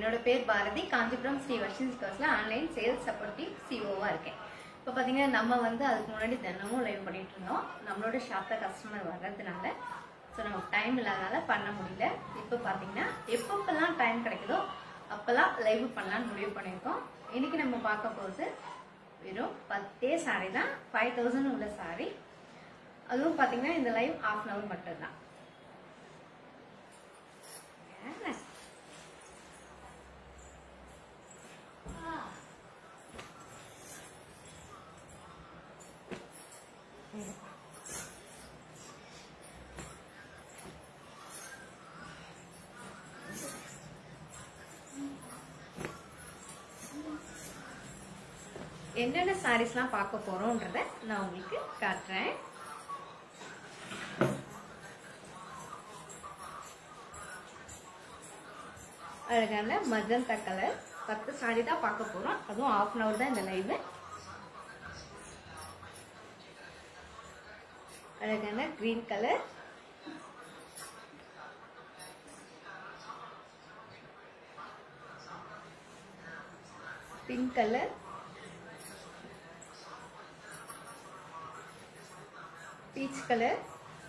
என்னோட பேர் பாரதி. காஞ்சிபுரம் ஸ்ரீ வர்ஷினி ஸ்டோர்ஸ்ல ஆன்லைன் சேல்ஸ் சப்போர்ட்டிவ் சிஓவா இருக்கேன். இப்போ பாத்தீங்கன்னா நம்ம அதுக்கு முன்னாடி தினமும் லைவ் பண்ணிட்டு இருந்தோம். நம்மளோட ஷாப்ல கஸ்டமர் வர்றதுனால ஸோ நமக்கு டைம் இல்லாதனால பண்ண முடியல. இப்போ பாத்தீங்கன்னா எப்பப்பெல்லாம் டைம் கிடைக்குதோ அப்பெல்லாம் லைவ் பண்ணலாம்னு முடிவு பண்ணியிருக்கோம். இன்னைக்கு நம்ம பார்க்க போகிறது வெறும் 10 சாரி தான், 5000 உள்ள சாரி. அதுவும் பாத்தீங்கன்னா இந்த லைவ் ½ hour மட்டும் தான். என்னென்ன சாரீஸ்லாம் பார்க்க போறோம்ன்றத நான் உங்களுக்கு காட்டுறேன். அழகான மஜந்தா கலர் 10 சாரி தான் பார்க்க போறோம். அதுவும் ½ hour தான் இந்த லைவ். அழகான green colour, pink colour, peach colour,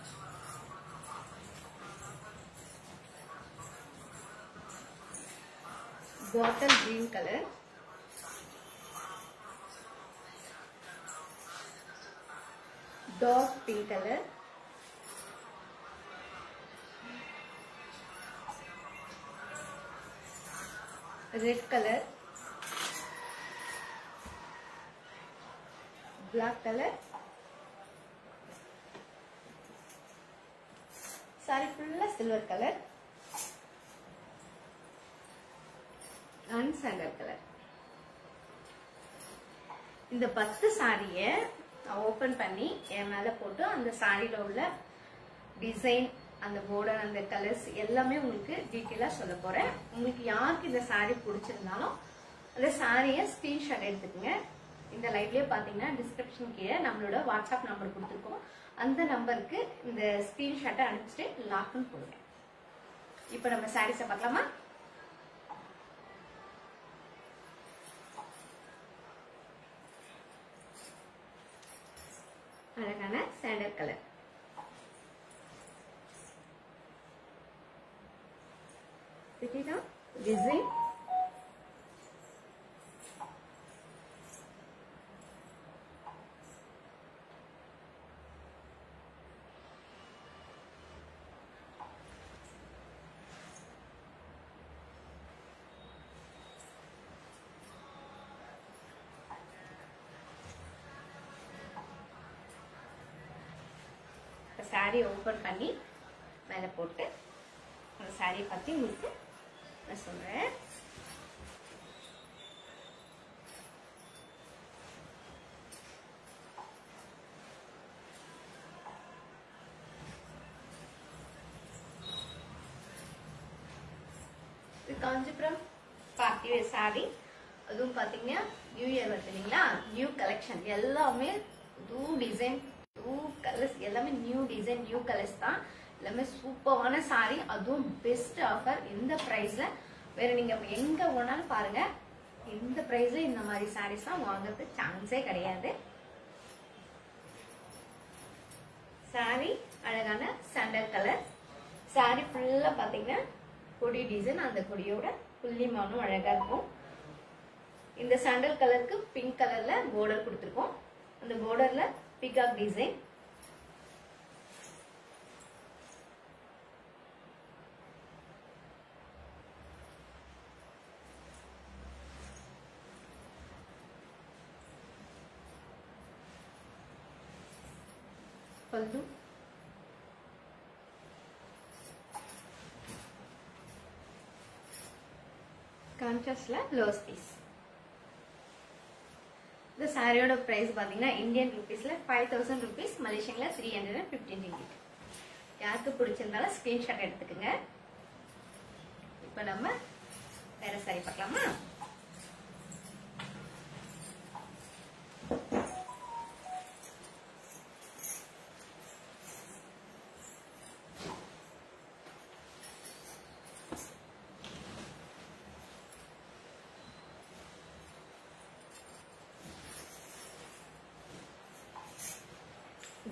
bottle green color, dark pink color, red color, black color. Sari फुल्ला silver colour and sandal color. இந்த 10 சாரிய ஓபன் பண்ணி என் மேல போட்டு அந்த சாரியில உள்ள டிசைன், அந்த border, அந்த கலர்ஸ் எல்லாமே உங்களுக்கு டீடைலா சொல்ல போறேன். உங்களுக்கு யாருக்கு இந்த சாரி பிடிச்சிருந்தாலும் அந்த சாரியை ஸ்கிரீன்ஷாட் எடுத்துக்கங்க. இந்த லைவ்லயே பாத்தீங்கன்னா டிஸ்கிரிப்ஷன் கீழே நம்மளோட வாட்ஸ்அப் நம்பர் கொடுத்துருக்கோம். அந்த நம்பருக்கு இந்த ஸ்கிரீன்ஷாட்டை அனுப்பிச்சிட்டு லாக்னு போடுங்க. இப்போ நம்ம சாரீஸை பார்க்கலாமா? அழகான sandal colour, design, sari open பண்ணி மேல போட்டு அந்த சாரியை பத்தி உங்களுக்கு நான் சொல்றேன். இது காஞ்சிபுரம் பார்ட்டி வேர் சாரி. அதுவும் பாத்தீங்கன்னா நியூ இயர் வருது இல்லைங்களா, நியூ கலெக்ஷன் எல்லாமே நியூ டிசைன், நியூ கலர்ஸ், எல்லாமே நியூ டிசைன், நியூ கலர்ஸ் தான். எல்லாமே சூப்பரான சாரி, அதுவும் பெஸ்ட் ஆஃபர். இந்த பிரைஸ்ல வேற நீங்க எங்க வேணாலும் பாருங்க, இந்த பிரைஸ்ல இந்த மாதிரி சாரீஸ்லாம் வாங்குறது சான்ஸே கிடையாது. சாரி அழகான சாண்டல் கலர். சாரி ஃபுல்லா பாத்தீங்கன்னா கொடி டிசைன், அந்த கொடியோட புள்ளிமானும் அழகா இருக்கும். இந்த சாண்டல் கலருக்கு பிங்க் கலர்ல border கொடுத்துருக்கோம். அந்த borderல பீகாக் டிசைன், பல்லு, கான்ட்ராஸ்ட்ல ப்ளவுஸ் பீஸ். இந்த சாரியோட பிரைஸ் பாத்தீங்கன்னா இந்தியன் ருபீஸ்ல 5000 rupees, மலேசியன்ல 315 ringgit. யாருக்கு பிடிச்சிருந்தாலும் ஸ்கிரீன்ஷாட் எடுத்துக்கோங்க. இப்ப நம்ம வேற சாரி பார்க்கலாமா?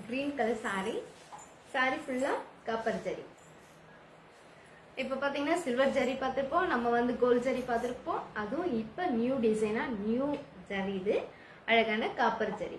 Green colour saree. saree ஃபுல்லா காப்பர் ஜரி. இப்போ பாத்தீங்கன்னா சில்வர் ஜரி பார்த்திருப்போம், நம்ம வந்து கோல்ட் ஜரி பார்த்திருப்போம். அதுவும் இப்போ நியூ டிசைனா நியூ ஜரி, இது அழகான copper zari.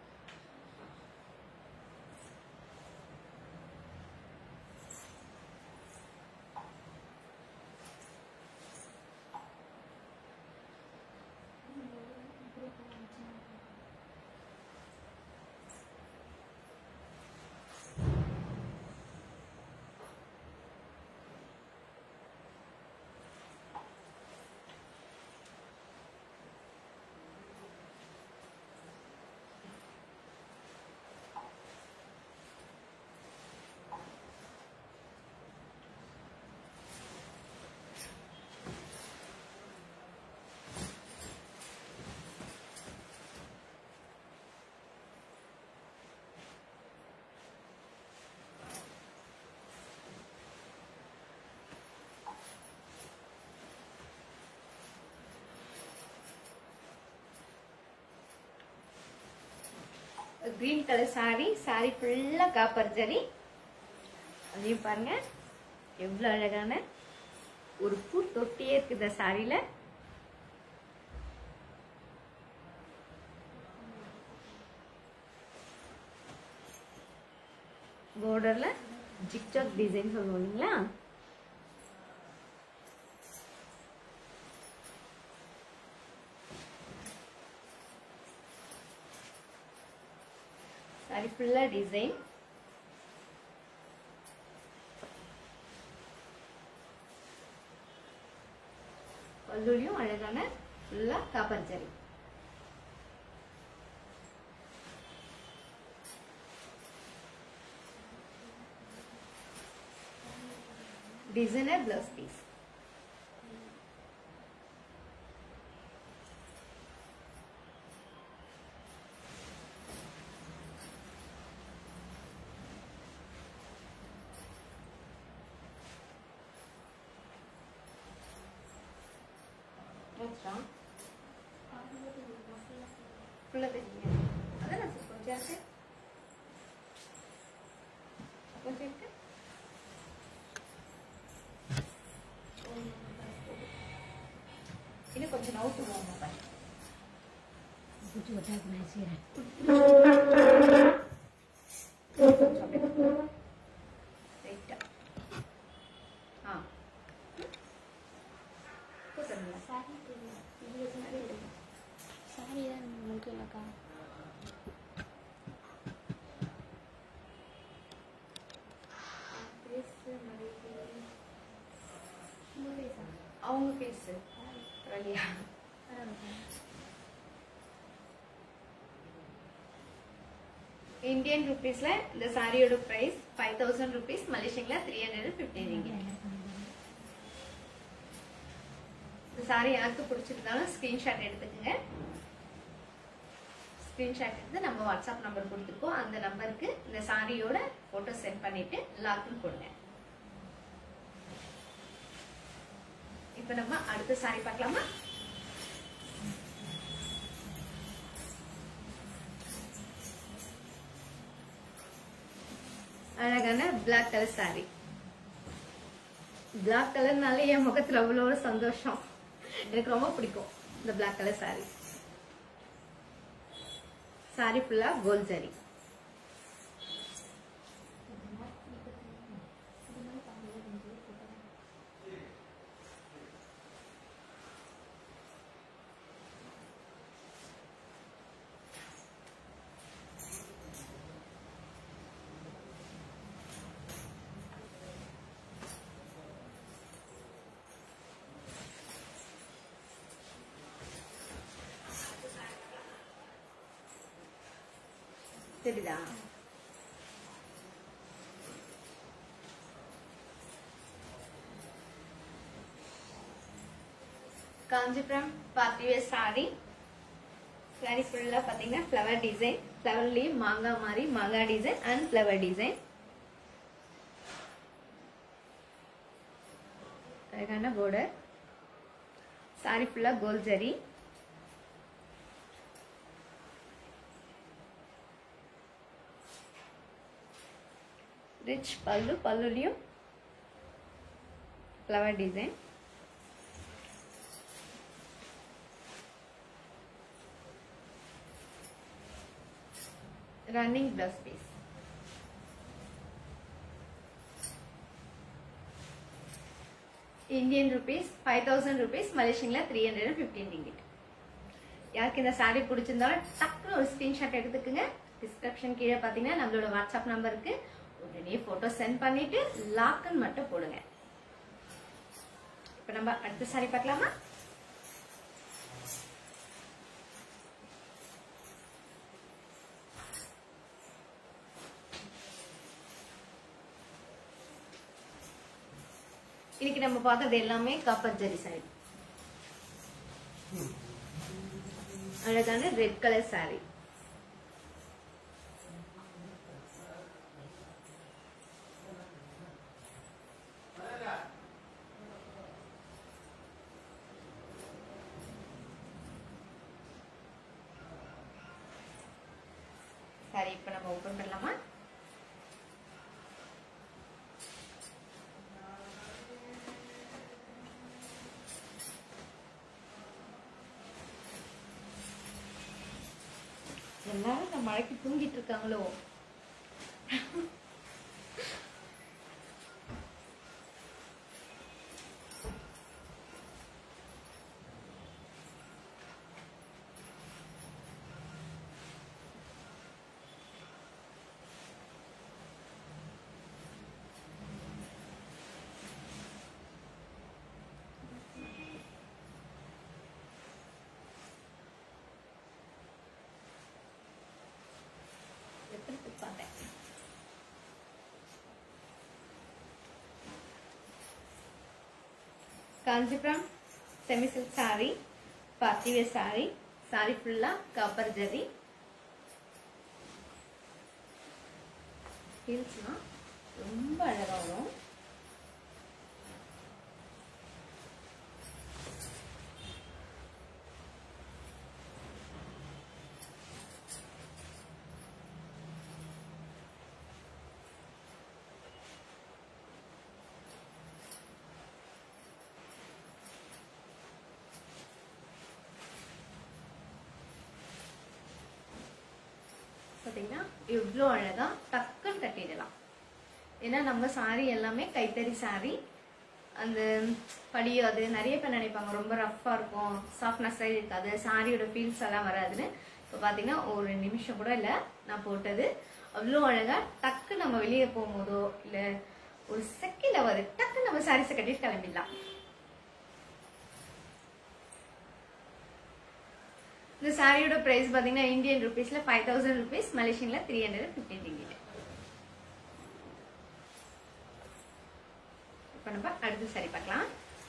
Green colour saree. saree ஃபுல்லா காப்பர் ஜரி. அதையும் பாருங்க எவ்வளவு அழகான ஒரு பூ தொட்டியே இருக்கு இந்த சாரியில. பார்டர்ல ஜிக்ஜாக் டிசைன் சொல்லுவோம் இல்லைங்களா. சாரி ஃபுல்லா டிசைன். பல்லுலயும் அழகான ஃபுல்லா copper zari. Designer blouse piece. ஃபுல்லா தெரியுங்க. அதான் நான் கொஞ்சம் இருக்கு, கொஞ்சம் இருக்கு. இன்னும் கொஞ்சம் நவுத்துவோம் பாருங்க. அவங்க பேசு ரலியா. இந்தியன் ருபீஸ்ல இந்த சாரியோட பிரைஸ் 5000 rupees, மலேசியன்ல 350 ringgit. இந்த சாரி யாருக்கு பிடிச்சிருந்தாலும் ஸ்கிரீன்ஷாட் எடுத்துக்கங்க. ஸ்கிரீன்ஷாட் எடுத்து நம்ம வாட்ஸ்அப் நம்பர் கொடுத்துருக்கோம், அந்த நம்பருக்கு இந்த சாரியோட போட்டோ சென்ட் பண்ணிட்டு லாக்இன் கொடுங்க. இப்ப நம்ம அடுத்த சாரி பார்க்கலாமா? அழகான பிளாக் கலர் சாரி. பிளாக் கலர்னாலே என் முகத்துல அவ்வளோ ஒரு சந்தோஷம், எனக்கு ரொம்ப பிடிக்கும் இந்த பிளாக் கலர் சாரி. சாரி ஃபுல்லா கோல்ட் ஜரி. தெரியுதா? Kanchipuram party wear sari. சாரி ஃபுல்லா பாத்தீங்கன்னா ஃப்ளவர் டிசைன், ஃப்ளவர்லயே மாங்காய் மாதிரி மாங்காய் டிசைன் அண்ட் ஃப்ளவர் டிசைன். அழகான பார்டர். சாரி ஃபுல்லா கோல்ட் ஜரி. ரிச் பல்லு, பல்லுலையும் flower design. Running blouse piece. Indian rupees 5000 rupees, மலேசியன்ல 315 ringgit. யாருக்கு இந்த சாரி பிடிச்சிருந்தாலும் டக்குனு ஒரு ஸ்கிரீன்ஷாட் எடுத்துக்கோங்க. டிஸ்கிரிப்ஷன் கீழே பார்த்தீங்கன்னா நம்மளோட வாட்ஸ்அப் நம்பருக்கு உடனே போட்டோ சென்ட் பண்ணிட்டு லாக்குன்னு மட்டும் போடுங்க. இப்போ நம்ம அடுத்த சாரி பார்க்கலாமா? இன்னைக்கு நம்ம பார்த்தது எல்லாமே காப்பர் ஜரி சாரி. அழகான ரெட் கலர் சாரி. சாரி இப்ப நம்ம ஓபன் பண்ணலாமா? எல்லாரும் இந்த மழைக்கு தூங்கிட்டு இருக்காங்களோ? Kanchipuram semi silk sari, party wear sari. Sari ஃபுல்லா காப்பர் ஜரி. ஹீல்ஸ்லாம் ரொம்ப அழகா வரும். பார்த்தீங்கன்னா எவ்வளோ அழகா டக்குன்னு கட்டிடலாம். ஏன்னா நம்ம சாரி எல்லாமே கைத்தறி சாரி. அந்த படியாது. நிறைய பேர் நினைப்பாங்க ரொம்ப ரஃப்பாக இருக்கும், சாஃப்ட்னஸ்ஸாக இருக்காது, சாரியோட ஃபீல்ஸ் எல்லாம் வராதுன்னு. இப்போ பார்த்தீங்கன்னா ஒரு நிமிஷம் கூட இல்லை நான் போட்டது. அவ்வளோ அழகா டக்கு நம்ம வெளியே போகும்போதோ இல்லை ஒரு செகண்ட் ஆகாது, டக்கு நம்ம சாரீஸை கட்டிட்டு கிளம்பிடலாம். இந்த சாரியோட பிரைஸ் பாத்தீங்கன்னா இந்தியன் ருபீஸ்ல 5000 rupees, மலேசியன்ல 315 ringgit. இப்போ நம்ம அடுத்த சாரி பார்க்கலாம்.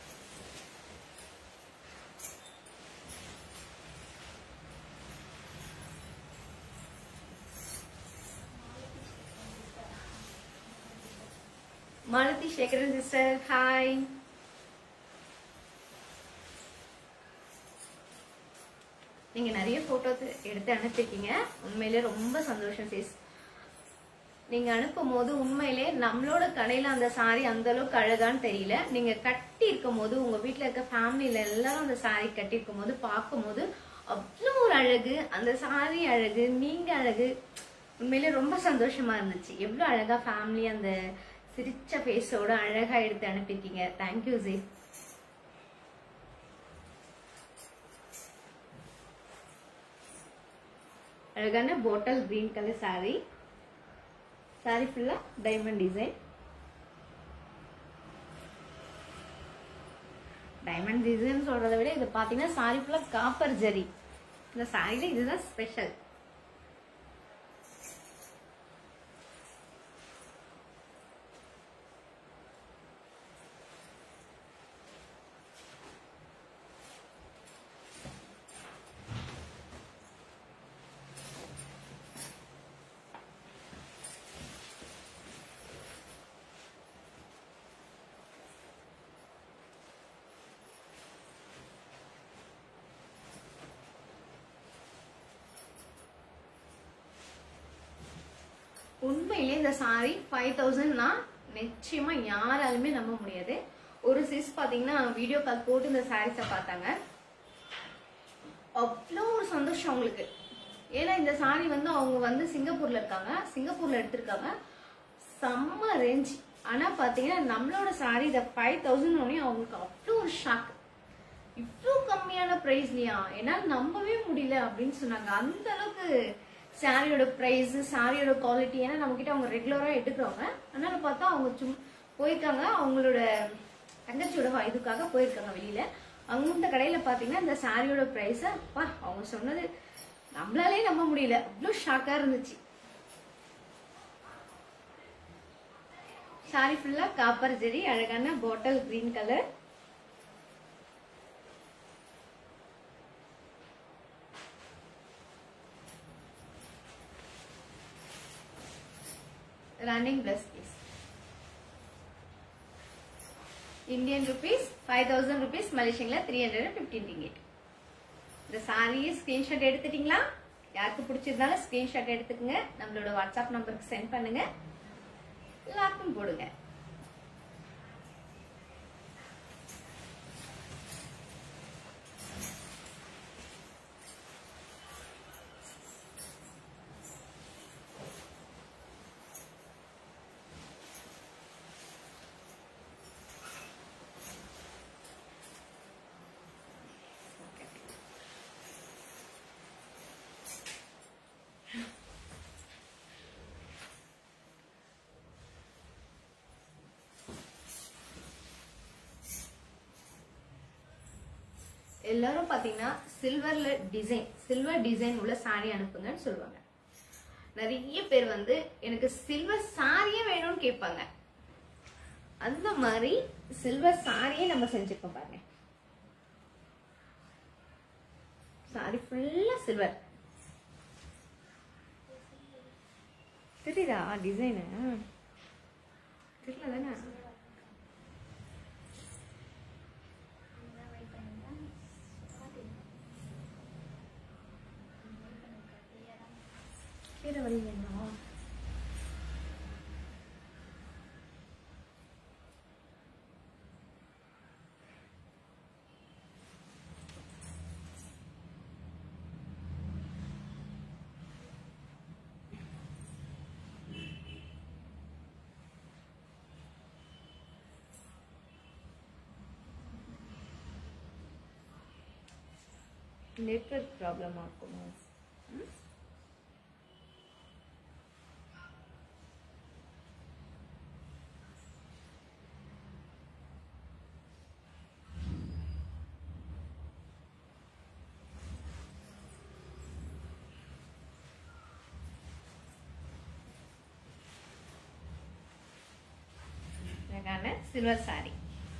Malathi Sekaran sister, hi. நீங்க நிறைய போட்டோஸ் எடுத்து அனுப்பிருக்கீங்க. உண்மையிலே ரொம்ப சந்தோஷம் சிஸ். நீங்க அனுப்பும் போது உண்மையிலே நம்மளோட கடையில அந்த சாரி அந்த அளவுக்கு அழகான்னு தெரியல. நீங்க கட்டி இருக்கும் போது உங்க வீட்டுல இருக்க ஃபேமிலியில எல்லாரும் அந்த சாரி கட்டி இருக்கும் போது பார்க்கும் போது அவ்வளோ ஒரு அழகு. அந்த சாரி அழகு, நீங்க அழகு. உண்மையிலே ரொம்ப சந்தோஷமா இருந்துச்சு. எவ்வளவு அழகா ஃபேமிலி அந்த சிரிச்ச ஃபேஸோட அழகா எடுத்து அனுப்பிருக்கீங்க. தேங்க்யூ ஜி. அழகான bottle green colour sari. Sari ஃபுல்லா டைமண்ட் டிசைன். டைமண்ட் டிசைன் சொல்றதை விட இது பாத்தீங்கன்னா சாரி ஃபுல்லா காப்பர் ஜரி. இந்த சாரியில இதுதான் ஸ்பெஷல். உண்மையிலே இந்த சாரி 5000 நிச்சயமா யாராலுமே நம்ப முடியாது. ஒரு சிஸ் பாத்தீங்கன்னா வீடியோ கால் போட்டு இந்த சாரீஸை பார்த்தாங்க. அவ்வளோ ஒரு சந்தோஷம் அவங்களுக்கு. ஏன்னா இந்த சாரி வந்து அவங்க வந்து சிங்கப்பூர்ல இருக்காங்க, சிங்கப்பூர்ல எடுத்திருக்காங்க, செம்ம ரேஞ்ச். ஆனா பாத்தீங்கன்னா நம்மளோட சாரி இந்த 5000 அவங்களுக்கு அவ்வளோ ஒரு ஷாக். இவ்வளோ கம்மியான பிரைஸ்லயா, என்னால நம்பவே முடியல அப்படின்னு சொன்னாங்க. அந்த அளவுக்கு சாரியோட பிரைஸ், சாரியோட குவாலிட்டி. ஏன்னா நம்ம கிட்ட அவங்க ரெகுலரா எடுக்கிறவங்க. அதனால பார்த்தா அவங்க போயிருக்காங்க, அவங்களோட தங்கச்சியோட இதுக்காக போயிருக்காங்க வெளியில. அந்த கடையில பாத்தீங்கன்னா இந்த சாரியோட பிரைஸ் அப்பா அவங்க சொன்னது நம்மளாலே நம்ப முடியல, அவ்வளோ ஷாக்கா இருந்துச்சு. சாரி ஃபுல்லா காப்பர் ஜெரி, அழகான bottle green colour. Running blouse piece. Indian rupees 5000 rupees, மலேசியன்ல 315 ringgit. இந்த சாரியை ஸ்கிரீன்ஷாட் எடுத்துட்டீங்களா? யாருக்கு பிடிச்சிருந்தாலும் ஸ்கிரீன்ஷாட் எடுத்துக்கங்க, நம்மளோட வாட்ஸ்அப் நம்பருக்கு சென்ட் பண்ணுங்க, லாக்கும் போடுங்க. எல்லாரும் பாத்தீங்கன்னா சில்வர் டிசைன் உள்ள சாரி அனுப்புங்கன்னு சொல்லுவாங்க. நிறைய பேர் வந்து எனக்கு சில்வர் சாரியே வேணும்னு கேட்பாங்க. அந்த மாதிரி சில்வர் சாரியே நம்ம செஞ்சிருக்கோம் பாருங்க. சாரி ஃபுல்லா சில்வர். தெரியுதா டிசைனு? தெரியல தானே? வேற வழி வேணும். நெட்வொர்க் ப்ராப்ளமா இருக்குமா? சில்வர் சாரி.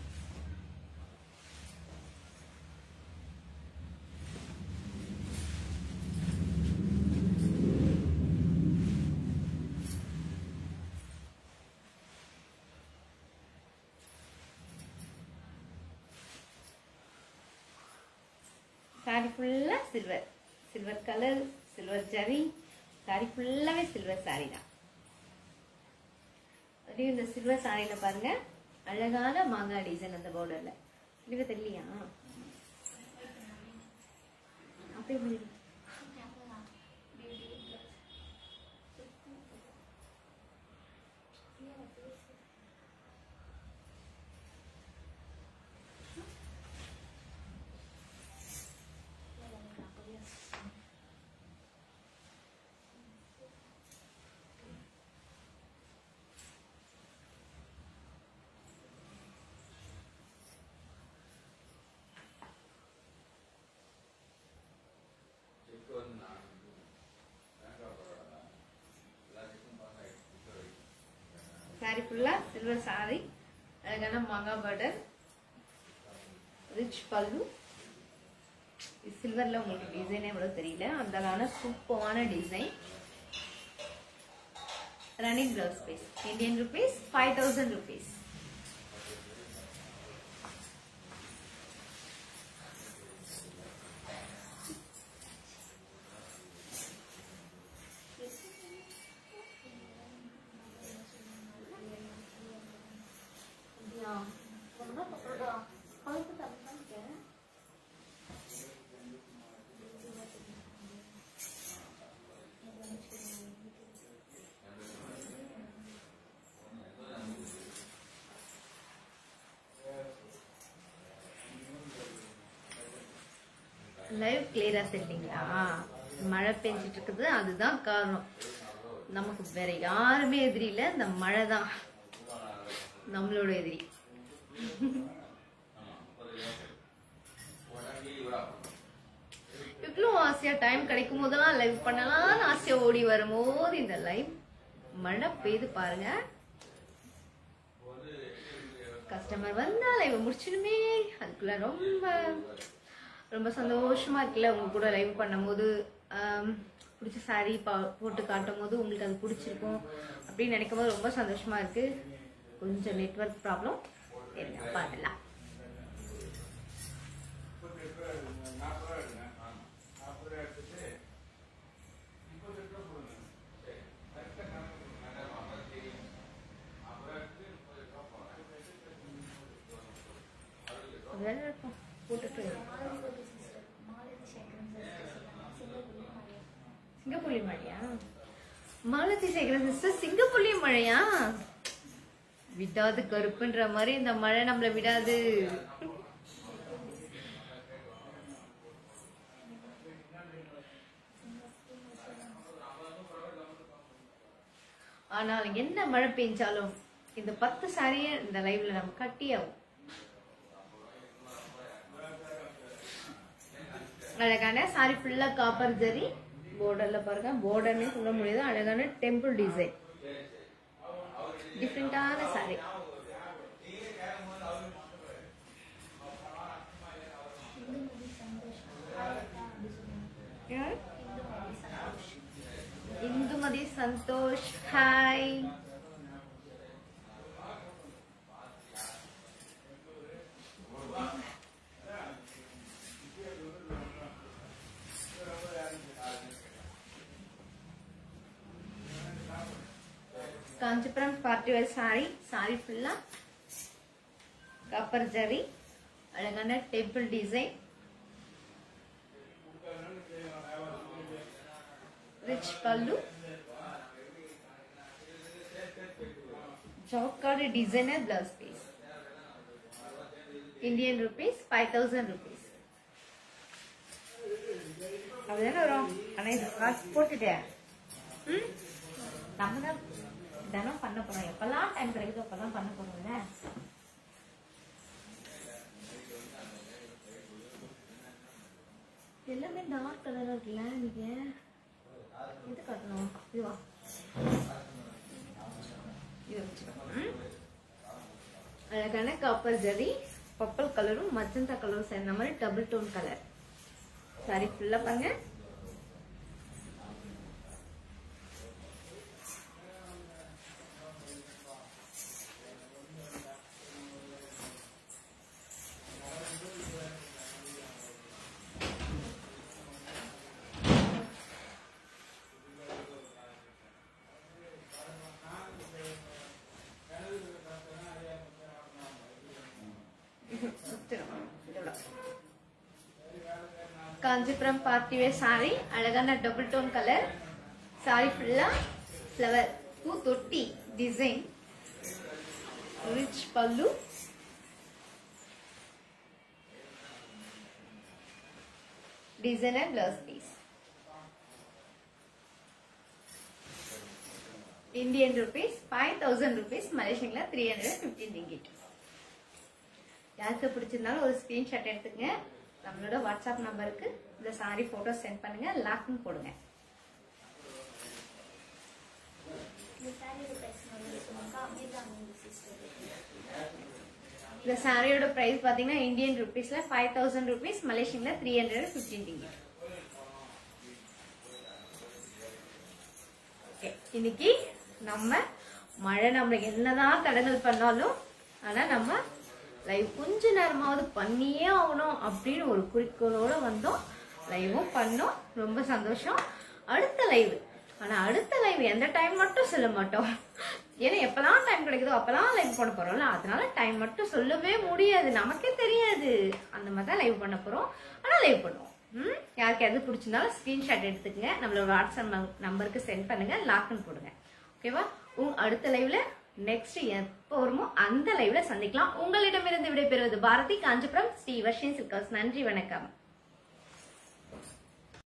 சாரி ஃபுல்லா silver colour, silver zari. Sari ஃபுல்லாவே சில்வர் சாரி தான். இந்த சில்வர் சாரியில பாருங்க அழகான மாங்காய் டிசைன் அந்த பார்டர்ல. இது தெரியலையா? அப்படியே சாரி ஃபுல்லா சில்வர் சாரி, அழகான மாங்காய் பார்டர், ரிச் பல்லு. சில்வர்ல உங்களுக்கு டிசைன் எவ்வளவு தெரியல, அந்த அழகான சூப்பரான design. Running blouse piece. Indian rupees 5000 rupees. Live கிளியரா தெரியுங்களா? மழை பெஞ்சிட்டு இருக்குது, அதுதான் காரணம். நமக்கு வேற யாருமே எதிரி இல்ல, இந்த மழை தான் நம்மளோட எதிரி. இவ்வளவு ஆசையா டைம் கிடைக்கும் போதெல்லாம் லைவ் பண்ணலாம்னு ஆசையா ஓடி வரும்போது இந்த லைவ் மழை பெய்து பாருங்க. கஸ்டமர் வந்தா லைவ் முடிச்சிடுமே, அதுக்குள்ள ரொம்ப ரொம்ப சந்தோஷமா இருக்குல்ல. உங்க கூட லைவ் பண்ணும் போது பிடிச்ச சாரி போட்டு காட்டும் போது உங்களுக்கு அது பிடிச்சிருக்கும் அப்படின்னு நினைக்கும் போது ரொம்ப சந்தோஷமா இருக்கு. கொஞ்சம் நெட்வொர்க் ப்ராப்ளம் பார்க்கலாம். சிங்கப்பூர்லயும் மழையா? மாலதி சேகரன் சிஸ்டர் சிங்கப்பூர்லயும் மழையா? விடாது கருப்புன்ற மாதிரி இந்த மழை நம்மள விடாது. ஆனால் என்ன மழை பெஞ்சாலும் இந்த 10 சாரியை இந்த லைவ்ல நம்ம கட்டியாகும். அழகான சாரி ஃபுல்லா காப்பர் ஜரி borderல பாருங்க, borderனே சொல்ல முடியாது. அழகான டெம்பிள் டிசைன், டிஃபரெண்டான sari. Indumathi Santhosh, hi. Kanchipuram party wear sari, sari ஃபுல்லா காப்பர் ஜரி, அழகான temple design, rich pallu, jacquard designer blouse piece. Indian rupees 5000 rupees. அப்படிதானே வரும். ஆனா இது காசு போட்டுட்டேன். நம்ம தான் தினம் பண்ண போறோம். எப்பெல்லாம் டைம் கிடைக்குதோ அப்பெல்லாம் பண்ண போறோம்ல. எல்லாமே டார்க் கலரா இருக்குல்ல. நீங்க எது காட்டணும்? இதுவா? இது வச்சுக்கோங்க. அழகான காப்பர் ஜரி, பர்பிள் கலரும் மஜந்தா கலரும் சேர்ந்த மாதிரி டபுள் டோன் கலர் சாரி ஃபுல்லா பாருங்க. காஞ்சிபுரம் பார்ட்டி வேர் சாரி, அழகான டபுள் டோன் கலர் சாரி ஃபுல்லா ஃப்ளவர் பூ தொட்டி design, rich pallu, designer blouse piece. Indian rupees 5000 rupees, மலேசியன்ல 315 ringgit. யாருக்கு பிடிச்சிருந்தாலும் ஒரு ஸ்கிரீன்ஷாட் எடுத்துக்கங்க. நம்மளோட வாட்ஸ்அப் நம்பருக்கு இந்த சாரி போட்டோ சென்ட் பண்ணுங்க, லாக்னு போடுங்க. இந்த சாரியோட பிரைஸ் பாத்தீங்கன்னா இந்தியன் ருபீஸ்ல 5000 rupees, மலேசியன்ல 315 ringgit. இன்னைக்கு நம்ம மழை நம்மளுக்கு என்னதான் தடங்கல் பண்ணாலும் ஆனா நம்ம லைவ் கொஞ்ச நேரமாவது பண்ணியே ஆகணும் அப்படின்னு ஒரு குறிக்கோளோட வந்தோம். லைவும் பண்ணோம், ரொம்ப சந்தோஷம். அடுத்த லைவ், ஆனா அடுத்த லைவ் எந்த டைம் மட்டும் சொல்ல மாட்டோம். ஏன்னா எப்பெல்லாம் டைம் கிடைக்குதோ அப்பெல்லாம் லைவ் பண்ண போறோம்ல, அதனால டைம் மட்டும் சொல்லவே முடியாது, நமக்கே தெரியாது. அந்த மாதிரி தான் லைவ் பண்ண போறோம். ஆனா லைவ் பண்ணுவோம். யாருக்கு எது பிடிச்சிருந்தாலும் ஸ்கிரீன்ஷாட் எடுத்துக்கங்க, நம்மளோட வாட்ஸ்அப் நம்பருக்கு சென்ட் பண்ணுங்க, லாக்னு போடுங்க. ஓகேவா? அடுத்த லைவ்ல நெக்ஸ்ட் எப்போ வருமோ அந்த லைவ்ல சந்திக்கலாம். உங்களிடமிருந்து விடைபெறுவது பாரதி, காஞ்சிபுரம் ஸ்ரீ வர்ஷினி சில்க் ஹவுஸ். நன்றி, வணக்கம்.